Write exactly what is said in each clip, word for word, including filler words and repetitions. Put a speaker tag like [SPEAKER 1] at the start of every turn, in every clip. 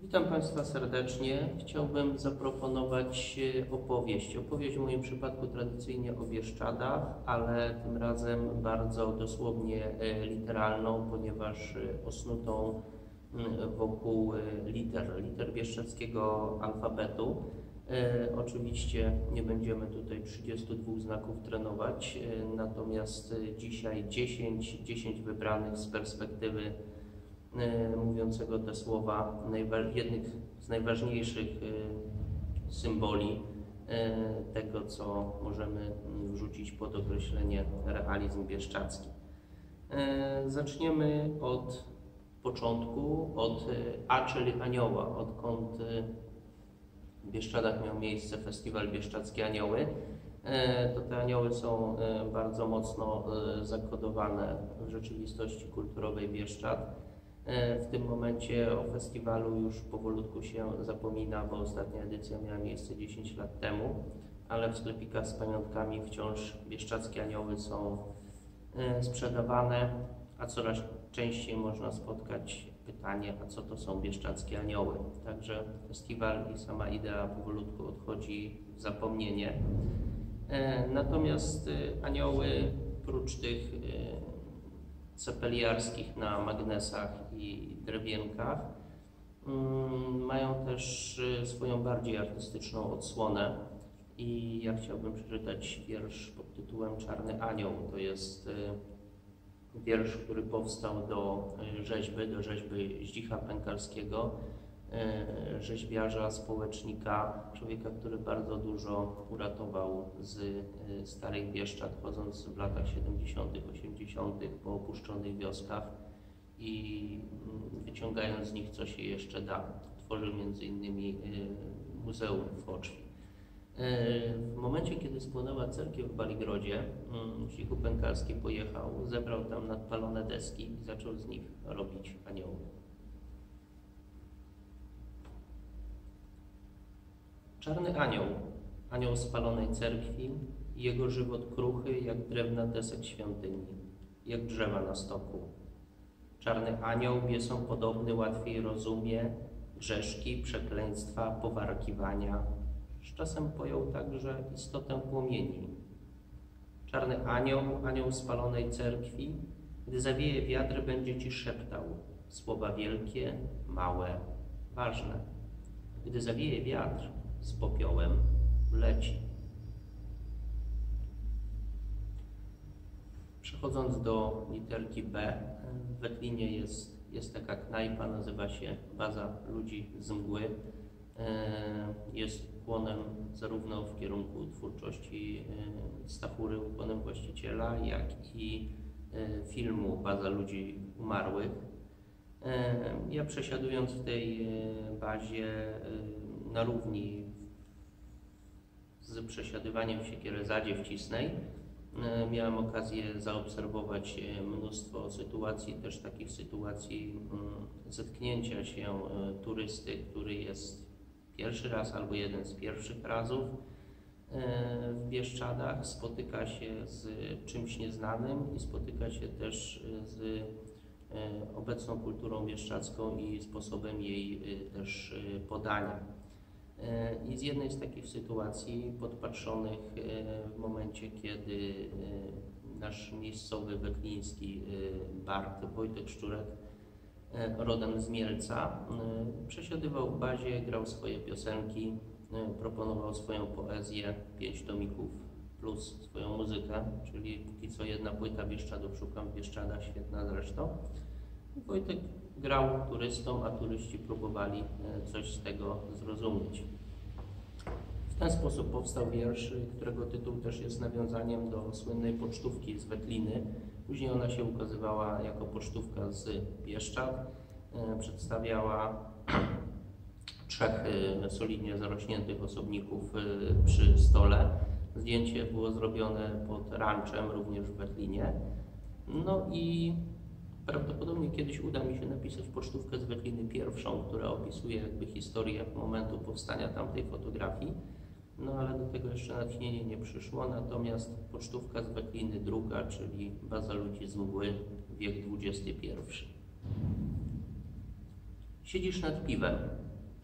[SPEAKER 1] Witam Państwa serdecznie. Chciałbym zaproponować opowieść. Opowieść w moim przypadku tradycyjnie o Bieszczadach, ale tym razem bardzo dosłownie literalną, ponieważ osnutą wokół liter, liter bieszczadzkiego alfabetu. E, oczywiście nie będziemy tutaj trzydziestu dwóch znaków trenować, e, natomiast dzisiaj dziesięć, dziesięć wybranych z perspektywy e, mówiącego te słowa, jednych z najważniejszych e, symboli e, tego, co możemy wrzucić pod określenie realizm bieszczadzki. E, zaczniemy od początku, od A, czyli anioła, odkąd w Bieszczadach miał miejsce festiwal Bieszczadzkie Anioły. To te anioły są bardzo mocno zakodowane w rzeczywistości kulturowej Bieszczad. W tym momencie o festiwalu już powolutku się zapomina, bo ostatnia edycja miała miejsce dziesięć lat temu, ale w sklepikach z pamiątkami wciąż bieszczadzkie anioły są sprzedawane, a coraz częściej można spotkać pytanie, a co to są bieszczadzkie anioły. Także festiwal i sama idea powolutku odchodzi w zapomnienie. E, natomiast e, anioły, prócz tych e, cepeliarskich na magnesach i drewienkach, mm, mają też e, swoją bardziej artystyczną odsłonę. I ja chciałbym przeczytać wiersz pod tytułem Czarny Anioł. To jest e, wiersz, który powstał do rzeźby, do rzeźby Zdzicha Pękalskiego, rzeźbiarza, społecznika, człowieka, który bardzo dużo uratował z starych Bieszczad, chodząc w latach siedemdziesiątych, osiemdziesiątych po opuszczonych wioskach i wyciągając z nich, co się jeszcze da. Tworzył między innymi Muzeum w Oczwi. W momencie, kiedy spłonęła cerkiew w Baligrodzie, Zdzichu Pękalski pojechał, zebrał tam nadpalone deski i zaczął z nich robić anioły. Czarny anioł, anioł spalonej cerkwi, jego żywot kruchy jak drewna desek świątyni, jak drzewa na stoku. Czarny anioł biesom podobny łatwiej rozumie grzeszki, przekleństwa, powarkiwania. Z czasem pojął także istotę płomieni. Czarny anioł, anioł spalonej cerkwi, gdy zawieje wiatr, będzie ci szeptał słowa wielkie, małe, ważne. Gdy zawieje wiatr, z popiołem leci. Przechodząc do literki B, w Wetlinie jest, jest taka knajpa, nazywa się Baza Ludzi z Mgły. Jest ukłonem zarówno w kierunku twórczości Stachury, ukłonem właściciela, jak i filmu Baza Ludzi Umarłych. Ja przesiadując w tej bazie na równi z przesiadywaniem w Siekierezadzie Wcisnej, miałem okazję zaobserwować mnóstwo sytuacji, też takich sytuacji zetknięcia się turysty, który jest pierwszy raz albo jeden z pierwszych razów w Bieszczadach, spotyka się z czymś nieznanym i spotyka się też z obecną kulturą bieszczadzką i sposobem jej też podania. I z jednej z takich sytuacji podpatrzonych w momencie, kiedy nasz miejscowy wetliński bard Wojtek Szczurek, rodem z Mielca, przesiadywał w bazie, grał swoje piosenki, proponował swoją poezję, pięć tomików plus swoją muzykę, czyli póki co jedna płyta Bieszczadów, szukam w Bieszczadach, świetna zresztą. Wojtek grał turystom, a turyści próbowali coś z tego zrozumieć. W ten sposób powstał wiersz, którego tytuł też jest nawiązaniem do słynnej pocztówki z Wetliny. Później ona się ukazywała jako pocztówka z Bieszczad. Przedstawiała trzech solidnie zarośniętych osobników przy stole. Zdjęcie było zrobione pod ranczem, również w Wetlinie. No i prawdopodobnie kiedyś uda mi się napisać pocztówkę z Wetliny pierwszą, która opisuje jakby historię momentu powstania tamtej fotografii. No ale do tego jeszcze natchnienie nie przyszło, natomiast pocztówka z Wetliny druga, czyli Baza Ludzi z Mgły, wiek dwudziesty pierwszy. Siedzisz nad piwem,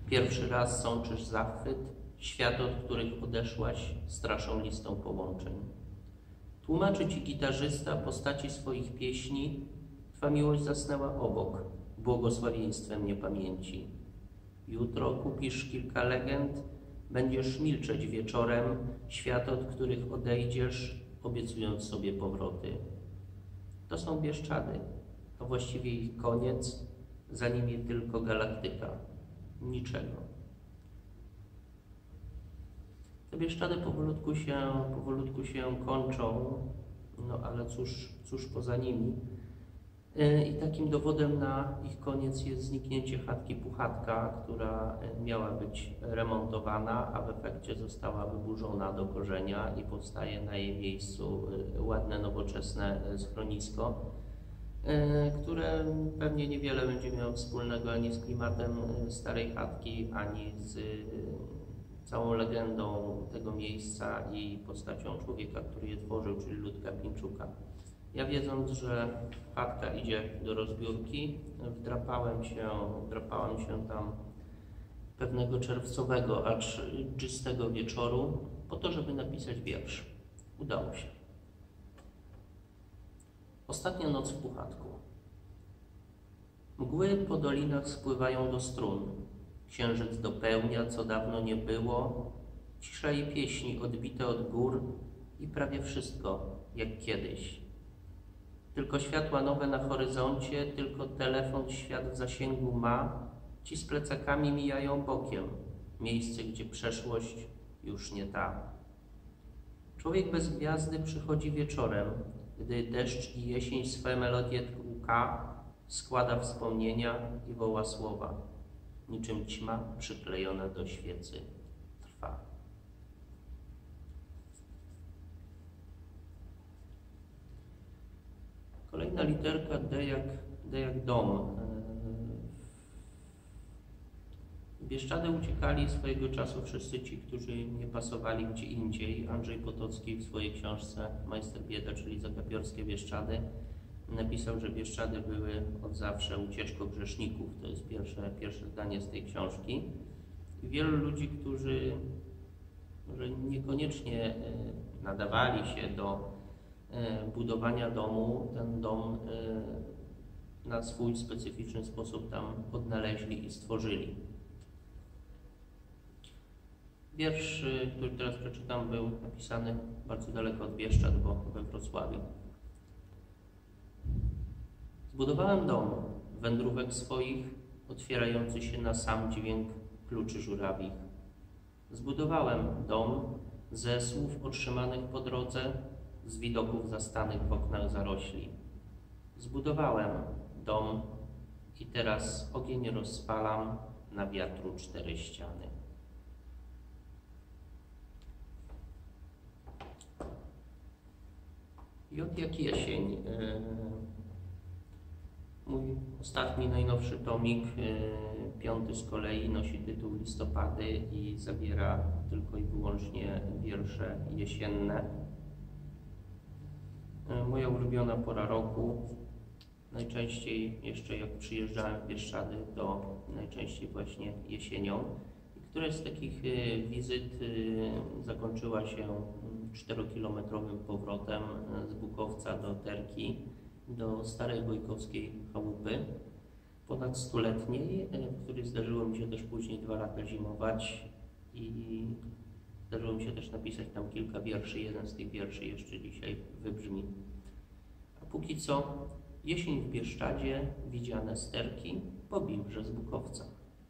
[SPEAKER 1] Pierwszy raz sączysz zachwyt, świat, od których odeszłaś, straszą listą połączeń. Tłumaczy ci gitarzysta postaci swoich pieśni, twa miłość zasnęła obok, błogosławieństwem niepamięci. Jutro kupisz kilka legend, będziesz milczeć wieczorem, świat, od których odejdziesz, obiecując sobie powroty. To są Bieszczady, a właściwie ich koniec, za nimi tylko galaktyka. Niczego. Te Bieszczady powolutku się, powolutku się kończą, no ale cóż, cóż poza nimi. I takim dowodem na ich koniec jest zniknięcie chatki Puchatka, która miała być remontowana, a w efekcie została wyburzona do korzenia i powstaje na jej miejscu ładne, nowoczesne schronisko, które pewnie niewiele będzie miało wspólnego ani z klimatem starej chatki, ani z całą legendą tego miejsca i postacią człowieka, który je tworzył, czyli Ludka Pińczuka. Ja, wiedząc, że chatka idzie do rozbiórki, wdrapałem się, wdrapałem się tam pewnego czerwcowego, acz dżystego wieczoru po to, żeby napisać wiersz. Udało się. Ostatnia noc w Puchatku. Mgły po dolinach spływają do strun. Księżyc dopełnia, co dawno nie było. Cisza i pieśni odbite od gór i prawie wszystko jak kiedyś. Tylko światła nowe na horyzoncie, tylko telefon świat w zasięgu ma. Ci z plecakami mijają bokiem. Miejsce, gdzie przeszłość już nie ta. Człowiek bez gwiazdy przychodzi wieczorem, gdy deszcz i jesień swe melodie łka, składa wspomnienia i woła słowa. Niczym ćma przyklejona do świecy trwa. Kolejna literka D jak, D jak dom. W Bieszczady uciekali swojego czasu wszyscy ci, którzy nie pasowali gdzie indziej. Andrzej Potocki w swojej książce Majster Bieda, czyli Zagapiorskie Bieszczady, napisał, że Bieszczady były od zawsze ucieczką grzeszników. To jest pierwsze, pierwsze zdanie z tej książki. I wielu ludzi, którzy może niekoniecznie nadawali się do budowania domu, ten dom na swój specyficzny sposób tam odnaleźli i stworzyli. Wiersz, który teraz przeczytam, był napisany bardzo daleko od Bieszczad, bo we Wrocławiu. Zbudowałem dom wędrówek swoich, otwierający się na sam dźwięk kluczy żurawich. Zbudowałem dom ze słów otrzymanych po drodze, z widoków zastanych w oknach zarośli. Zbudowałem dom i teraz ogień rozpalam na wiatru cztery ściany. J jak jesień. Mój ostatni, najnowszy tomik, piąty z kolei, nosi tytuł Listopady i zawiera tylko i wyłącznie wiersze jesienne. Moja ulubiona pora roku. Najczęściej, jeszcze jak przyjeżdżałem w Bieszczady, to najczęściej właśnie jesienią. Któraś z takich wizyt zakończyła się czterokilometrowym powrotem z Bukowca do Terki, do starej wojkowskiej chałupy, ponad stuletniej, w której zdarzyło mi się też później dwa lata zimować i zdarzyło mi się też napisać tam kilka wierszy. Jeden z tych wierszy jeszcze dzisiaj wybrzmi. A póki co jesień w Bieszczadzie, widziane z Terki, pobiłże z Bukowca.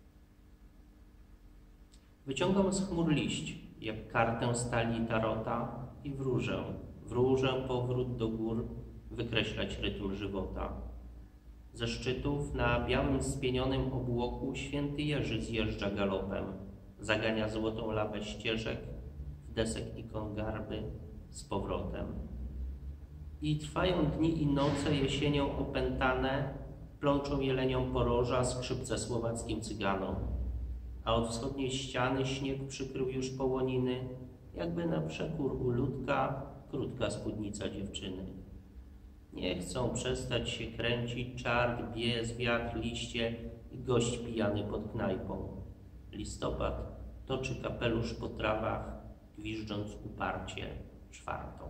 [SPEAKER 1] Wyciągam z chmur liść, jak kartę stali tarota i wróżę, wróżę powrót do gór, wykreślać rytm żywota. Ze szczytów na białym spienionym obłoku święty Jerzy zjeżdża galopem, zagania złotą lawę ścieżek, w desek ikon garby z powrotem. I trwają dni i noce jesienią opętane, plączą jelenią poroża, skrzypce słowackim cyganom. A od wschodniej ściany śnieg przykrył już połoniny, jakby na przekór u ludka krótka spódnica dziewczyny. Nie chcą przestać się kręcić czark, biez, wiatr, liście i gość pijany pod knajpą. Listopad toczy kapelusz po trawach, gwiżdżąc uparcie czwartą.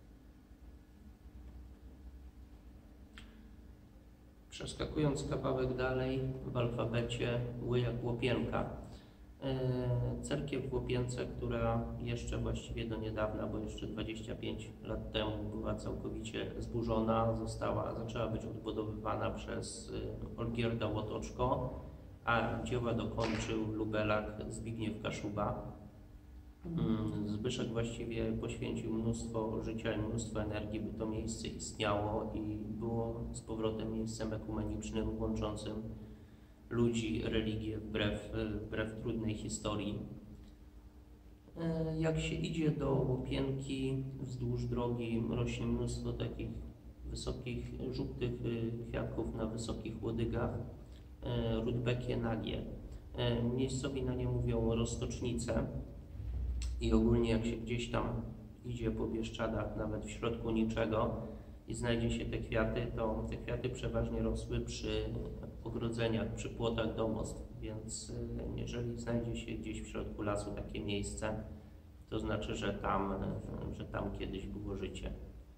[SPEAKER 1] Przeskakując kawałek dalej w alfabecie ły jak łopienka. Cerkiew w Łopience, która jeszcze właściwie do niedawna, bo jeszcze dwadzieścia pięć lat temu była całkowicie zburzona, została, zaczęła być odbudowywana przez Olgierda Łotoczko, a dzieła dokończył lubelak Zbigniew Kaszuba. Zbyszek właściwie poświęcił mnóstwo życia i mnóstwo energii, by to miejsce istniało i było z powrotem miejscem ekumenicznym, łączącym ludzi, religię wbrew, wbrew trudnej historii. Jak się idzie do Łopienki, wzdłuż drogi rośnie mnóstwo takich wysokich, żółtych kwiatków na wysokich łodygach, rudbekie nagie. Miejscowi na nie mówią roztocznice i ogólnie jak się gdzieś tam idzie po Bieszczadach, nawet w środku niczego i znajdzie się te kwiaty, to te kwiaty przeważnie rosły przy ogrodzeniach, przy płotach domostw, więc jeżeli znajdzie się gdzieś w środku lasu takie miejsce, to znaczy, że tam, że tam kiedyś było życie.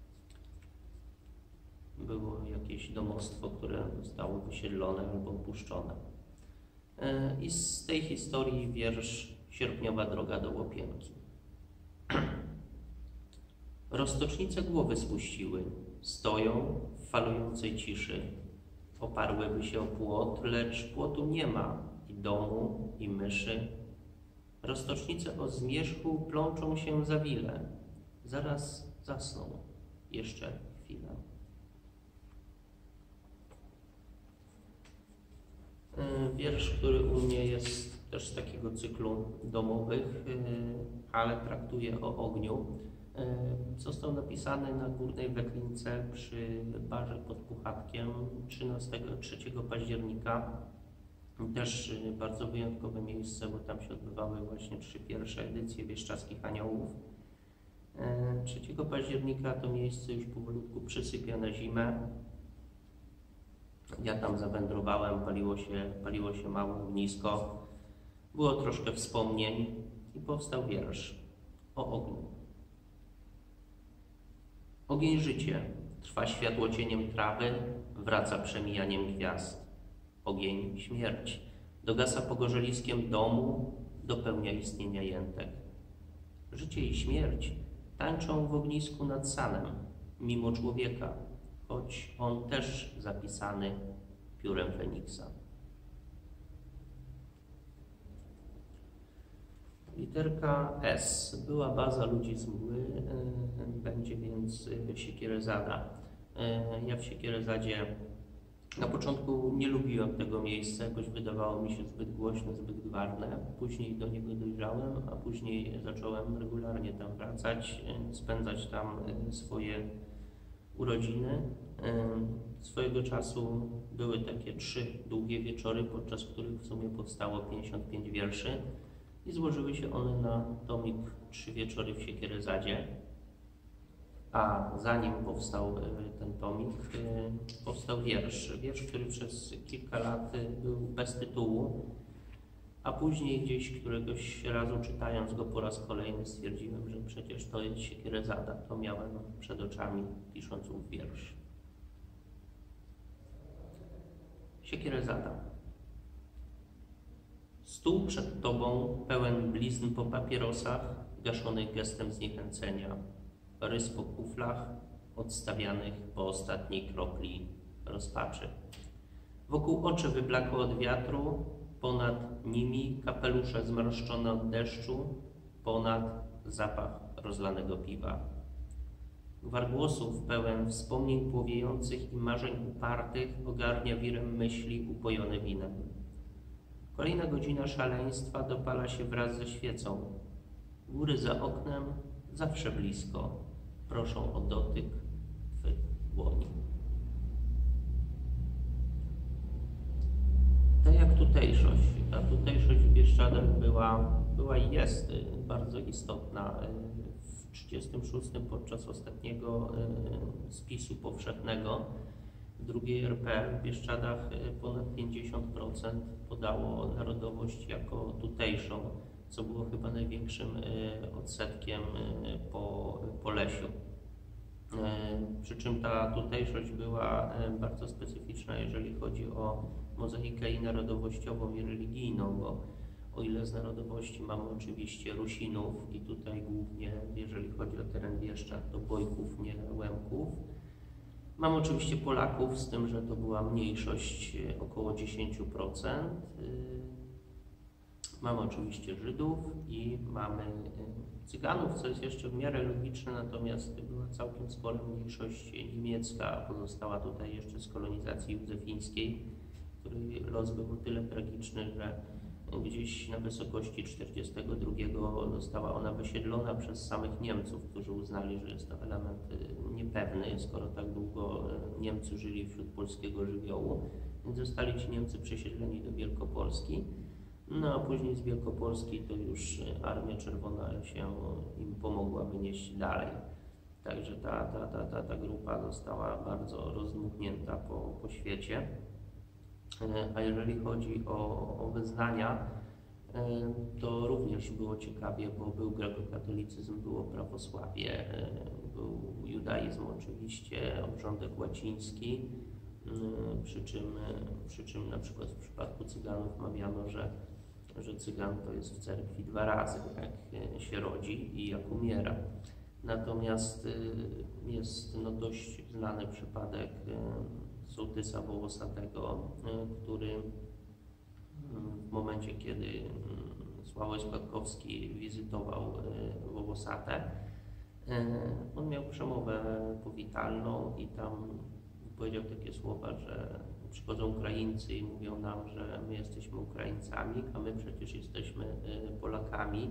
[SPEAKER 1] Było jakieś domostwo, które zostało wysiedlone albo opuszczone. I z tej historii wiersz Sierpniowa droga do Łopienki. Roztocznice głowy spuściły, stoją w falującej ciszy. Oparłyby się o płot, lecz płotu nie ma, i domu, i myszy. Roztocznice o zmierzchu plączą się za wile. Zaraz zasną, jeszcze chwilę. Wiersz, który u mnie jest też z takiego cyklu domowych, ale traktuje o ogniu. Został napisany na Górnej Weklince przy barze pod Puchatkiem trzeciego października. Też bardzo wyjątkowe miejsce, bo tam się odbywały właśnie trzy pierwsze edycje Bieszczadzkich Aniołów. trzeciego października to miejsce już powolutku przysypia na zimę. Ja tam zawędrowałem, paliło się, paliło się mało ognisko. Było troszkę wspomnień i powstał wiersz o ogniu. Ogień życie, trwa światłocieniem trawy, wraca przemijaniem gwiazd. Ogień śmierć, dogasa pogorzeliskiem domu, dopełnia istnienia jętek. Życie i śmierć tańczą w ognisku nad sanem, mimo człowieka, choć on też zapisany piórem Feniksa. Literka S. Była baza ludzi z mgły, będzie więc Siekierezada. Ja w Siekierezadzie na początku nie lubiłem tego miejsca, jakoś wydawało mi się zbyt głośne, zbyt gwarne. Później do niego dojrzałem, a później zacząłem regularnie tam wracać, spędzać tam swoje urodziny. Swojego czasu były takie trzy długie wieczory, podczas których w sumie powstało pięćdziesiąt pięć wierszy i złożyły się one na tomik Trzy wieczory w Siekierezadzie. A zanim powstał ten tomik, powstał wiersz. Wiersz, który przez kilka lat był bez tytułu, a później gdzieś któregoś razu czytając go po raz kolejny stwierdziłem, że przecież to jest Siekierezada. To miałem przed oczami, pisząc ów wiersz. Siekierezada. Stół przed tobą, pełen blizn po papierosach, gaszonych gestem zniechęcenia. Rys po kuflach, odstawianych po ostatniej kropli rozpaczy. Wokół oczy wyblakłe od wiatru, ponad nimi kapelusze zmarszczone od deszczu, ponad zapach rozlanego piwa. Gwar głosów pełen wspomnień płowiejących i marzeń upartych ogarnia wirem myśli upojone winem. Kolejna godzina szaleństwa dopala się wraz ze świecą. Góry za oknem zawsze blisko, proszą o dotyk twych dłoni. Tak jak tutejszość. Ta tutejszość w Bieszczadach była, była i jest bardzo istotna. W tysiąc dziewięćset trzydziestym szóstym podczas ostatniego spisu powszechnego drugiej R P w Bieszczadach ponad pięćdziesiąt procent podało narodowość jako tutejszą, co było chyba największym odsetkiem po Polesiu. Przy czym ta tutejszość była bardzo specyficzna, jeżeli chodzi o mozaikę i narodowościową, i religijną, bo o ile z narodowości mamy oczywiście Rusinów i tutaj głównie, jeżeli chodzi o teren Bieszczad, to Bojków, nie Łemków. Mamy oczywiście Polaków, z tym, że to była mniejszość, około dziesięć procent. Mamy oczywiście Żydów i mamy Cyganów, co jest jeszcze w miarę logiczne, natomiast była całkiem spora mniejszość niemiecka, pozostała tutaj jeszcze z kolonizacji józefińskiej, której los był o tyle tragiczny, że gdzieś na wysokości czterdziestego drugiego została ona wysiedlona przez samych Niemców, którzy uznali, że jest to element niepewny, skoro tak długo Niemcy żyli wśród polskiego żywiołu, więc zostali ci Niemcy przesiedleni do Wielkopolski. No a później z Wielkopolski to już Armia Czerwona się im pomogła wynieść dalej. Także ta, ta, ta, ta, ta grupa została bardzo rozdmuchnięta po, po świecie. A jeżeli chodzi o, o wyznania, to również było ciekawie, bo był grekokatolicyzm, było prawosławie, był judaizm oczywiście, obrządek łaciński, przy czym, przy czym na przykład w przypadku Cyganów mawiano, że, że Cygan to jest w cerkwi dwa razy, jak się rodzi i jak umiera. Natomiast jest no, dość znany przypadek sołtysa Wołosatego, który w momencie, kiedy Sławoj Składkowski wizytował Wołosatę, on miał przemowę powitalną i tam powiedział takie słowa, że przychodzą Ukraińcy i mówią nam, że my jesteśmy Ukraińcami, a my przecież jesteśmy Polakami.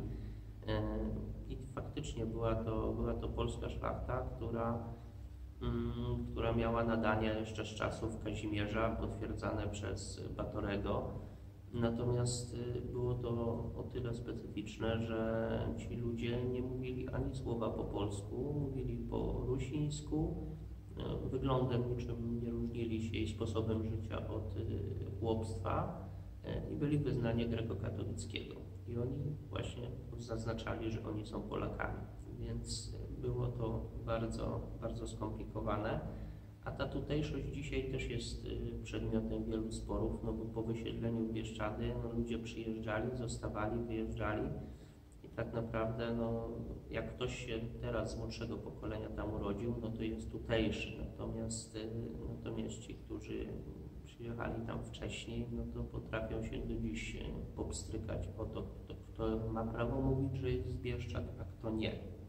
[SPEAKER 1] I faktycznie była to, była to polska szlachta, która, która miała nadania jeszcze z czasów Kazimierza, potwierdzane przez Batorego. Natomiast było to o tyle specyficzne, że ci ludzie nie mówili ani słowa po polsku, mówili po rusińsku, wyglądem niczym nie różnili się i sposobem życia od chłopstwa i byli wyznania grekokatolickiego. I oni właśnie zaznaczali, że oni są Polakami, więc było to bardzo, bardzo skomplikowane. A ta tutejszość dzisiaj też jest przedmiotem wielu sporów, no bo po wysiedleniu w Bieszczady no, ludzie przyjeżdżali, zostawali, wyjeżdżali i tak naprawdę no, jak ktoś się teraz z młodszego pokolenia tam urodził, no to jest tutejszy, natomiast, natomiast ci, którzy przyjechali tam wcześniej, no to potrafią się do dziś popstrykać o to, kto, kto ma prawo mówić, że jest z Bieszczad, a kto nie.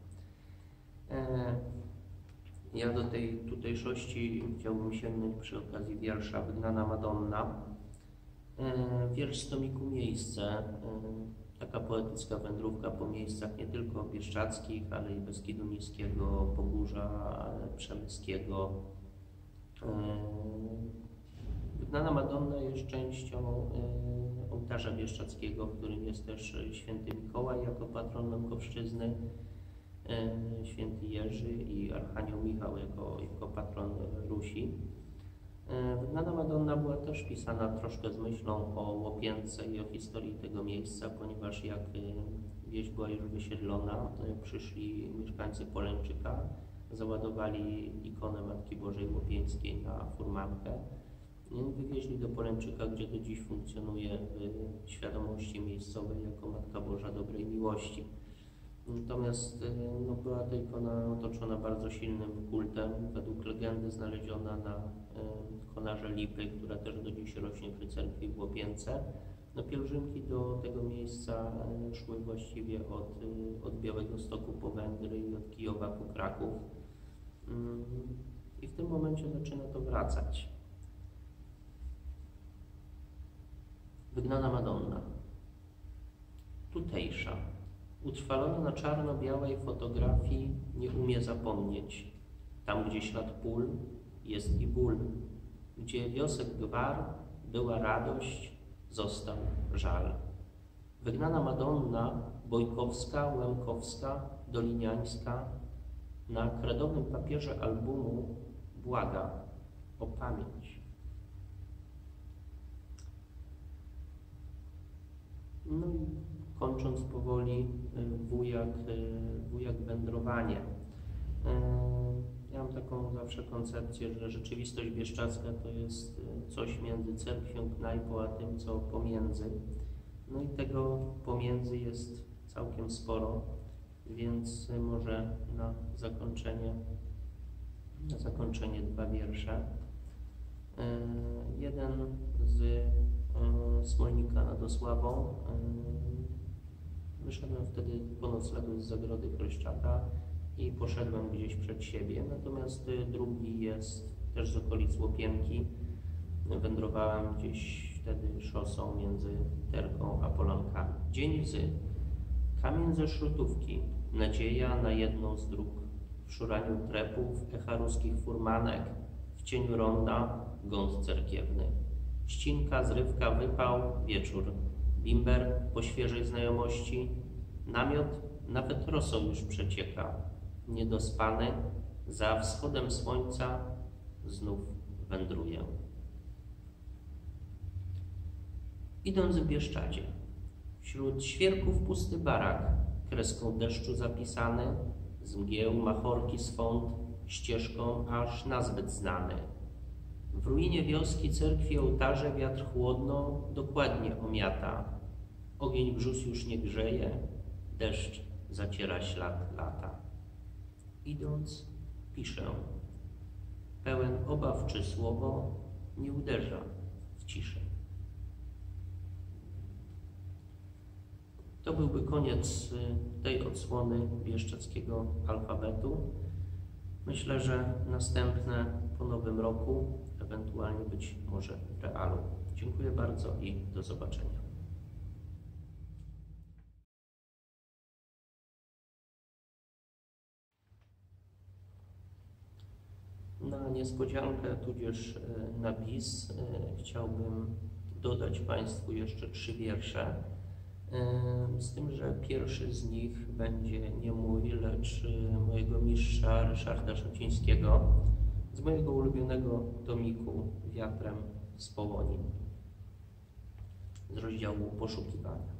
[SPEAKER 1] Ja do tej tutejszości chciałbym sięgnąć przy okazji wiersza Wygnana Madonna. Wiersz z tomiku Miejsce, taka poetycka wędrówka po miejscach nie tylko bieszczadzkich, ale i Beskidu Niskiego, Pogórza Przemyskiego. Wygnana Madonna jest częścią ołtarza bieszczadzkiego, w którym jest też święty Mikołaj jako patron Lękowszczyzny, święty Jerzy i archanioł Michał jako, jako patron Rusi. Wygnana Madonna była też pisana troszkę z myślą o Łopience i o historii tego miejsca, ponieważ jak wieś była już wysiedlona, przyszli mieszkańcy Polęczyka, załadowali ikonę Matki Bożej Łopieńskiej na furmankę i wywieźli do Polęczyka, gdzie do dziś funkcjonuje w świadomości miejscowej jako Matka Boża Dobrej Miłości. Natomiast no, była ta ikona otoczona bardzo silnym kultem. Według legendy znaleziona na y, konarze lipy, która też do dziś rośnie przy cerkwi w Łopience. No, pielgrzymki do tego miejsca y, szły właściwie od, y, od Białegostoku po Węgry i od Kijowa po Kraków. Y, I w tym momencie zaczyna to wracać. Wygnana Madonna. Tutejsza. Utrwalona na czarno-białej fotografii nie umie zapomnieć. Tam, gdzie ślad pól, jest i ból. Gdzie wiosek gwar, była radość, został żal. Wygnana Madonna, Bojkowska, Łemkowska, Doliniańska, na kredowym papierze albumu błaga o pamięć. No i kończąc powoli, wujak, wujak wędrowanie. Ja mam taką zawsze koncepcję, że rzeczywistość bieszczadzka to jest coś między cerkwią, knajpą, a tym, co pomiędzy. No i tego pomiędzy jest całkiem sporo, więc może na zakończenie, na zakończenie dwa wiersze. Jeden z Smolnika nad Osławą. Wyszedłem wtedy po noclegu z zagrody Chryszczaka i poszedłem gdzieś przed siebie. Natomiast drugi jest też z okolic Łopienki. Wędrowałem gdzieś wtedy szosą między Terką a Polankami. Dzień łzy. Kamień ze szrutówki. Nadzieja na jedną z dróg. W szuraniu trepów, echa ruskich furmanek. W cieniu ronda gąd cerkiewny. Ścinka, zrywka, wypał, wieczór. Bimber po świeżej znajomości. Namiot nawet rosą już przecieka. Niedospany, za wschodem słońca znów wędruję. Idąc w Bieszczadzie, wśród świerków pusty barak, kreską deszczu zapisany, z mgieł machorki swąd, ścieżką aż nazbyt znany. W ruinie wioski, cerkwi, ołtarze wiatr chłodno dokładnie omiata. Ogień brzus już nie grzeje, deszcz zaciera ślad lata. Idąc, piszę. Pełen obaw, czy słowo nie uderza w ciszę. To byłby koniec tej odsłony bieszczadzkiego alfabetu. Myślę, że następne po nowym roku, ewentualnie być może w realu. Dziękuję bardzo i do zobaczenia. Na niespodziankę, tudzież na bis, chciałbym dodać Państwu jeszcze trzy wiersze. Z tym, że pierwszy z nich będzie nie mój, lecz mojego mistrza Ryszarda Szocińskiego z mojego ulubionego tomiku Wiatrem z Połoni z rozdziału Poszukiwania.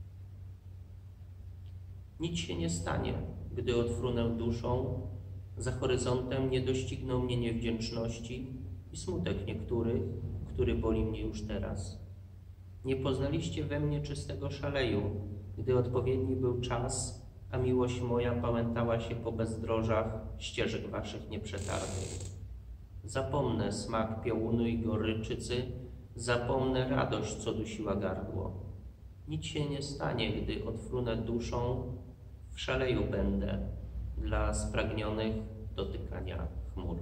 [SPEAKER 1] Nic się nie stanie, gdy odfrunę duszą, za horyzontem nie dościgną mnie niewdzięczności i smutek niektórych, który boli mnie już teraz. Nie poznaliście we mnie czystego szaleju, gdy odpowiedni był czas, a miłość moja pałętała się po bezdrożach ścieżek waszych nieprzetarnych. Zapomnę smak piołunu i goryczycy, zapomnę radość, co dusiła gardło. Nic się nie stanie, gdy odfrunę duszą, w szaleju będę dla spragnionych dotykania chmur.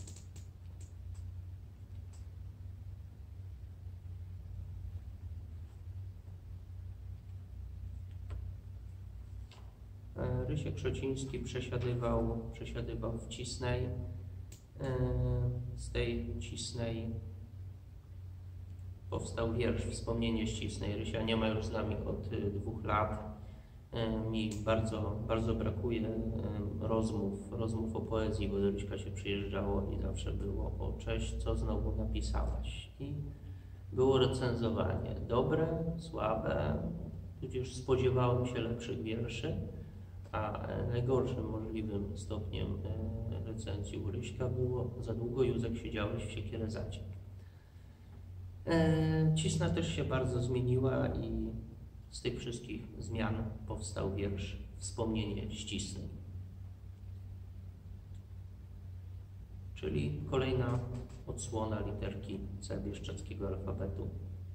[SPEAKER 1] Rysiek Szociński przesiadywał, przesiadywał w Cisnej. Z tej Cisnej powstał wiersz Wspomnienie z Cisnej. Rysia nie ma już z nami od dwóch lat. Mi bardzo, bardzo brakuje rozmów, rozmów o poezji, bo do Ryśka się przyjeżdżało i zawsze było: o, cześć, co znowu napisałaś? I było recenzowanie. Dobre, słabe, tudzież spodziewałem się lepszych wierszy. A najgorszym możliwym stopniem recenzji u Ryśka było: za długo, Józek, siedziałeś w Siekierezacie. Cisna też się bardzo zmieniła i z tych wszystkich zmian powstał wiersz Wspomnienie z Cisnej. Czyli kolejna odsłona literki C bieszczadzkiego alfabetu.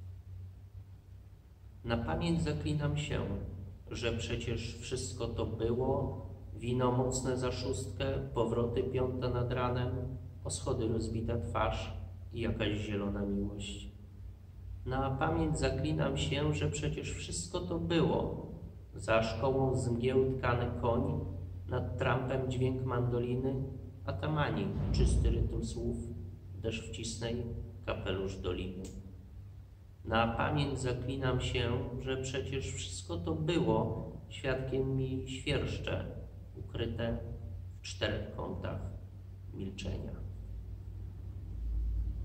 [SPEAKER 1] Na pamięć zaklinam się, że przecież wszystko to było, wino mocne za szóstkę, powroty piąta nad ranem, o schody rozbita twarz i jakaś zielona miłość. Na pamięć zaklinam się, że przecież wszystko to było, za szkołą z mgieł tkany koń, nad trampem dźwięk mandoliny, a tamani czysty rytm słów, deszcz wcisnej, kapelusz doliny. Na pamięć zaklinam się, że przecież wszystko to było, świadkiem mi świerszcze, ukryte w czterech kątach milczenia.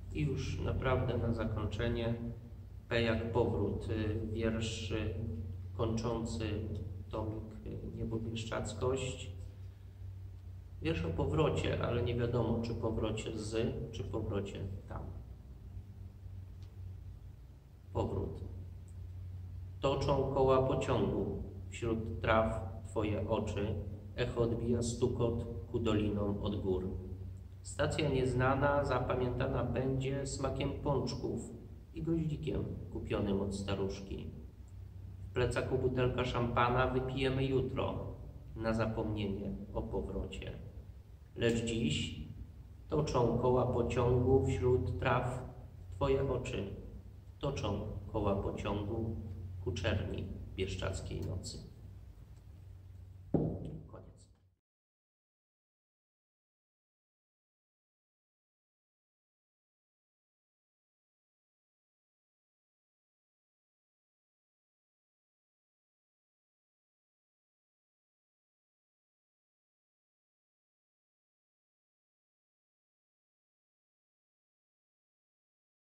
[SPEAKER 1] I już naprawdę na zakończenie P jak powrót, wiersz kończący tomik Niebobieszczackość. Wiersz o powrocie, ale nie wiadomo, czy powrocie z, czy powrocie tam. Powrót. Toczą koła pociągu, wśród traw Twoje oczy, echo odbija stukot ku dolinom od gór. Stacja nieznana zapamiętana będzie smakiem pączków i goździkiem kupionym od staruszki. W plecaku butelka szampana wypijemy jutro, na zapomnienie o powrocie. Lecz dziś toczą koła pociągu wśród traw Twoje oczy, toczą koła pociągu ku czerni bieszczackiej nocy.